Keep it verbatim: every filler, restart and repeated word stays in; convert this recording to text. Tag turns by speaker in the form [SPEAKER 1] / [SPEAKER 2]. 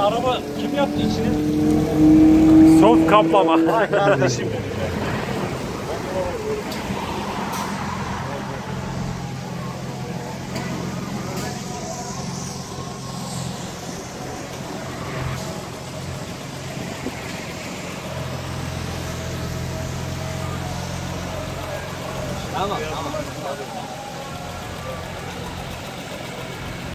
[SPEAKER 1] araba kim yaptı içini?
[SPEAKER 2] Soft kaplama.
[SPEAKER 1] Vay kardeşim. Tamam, tamam.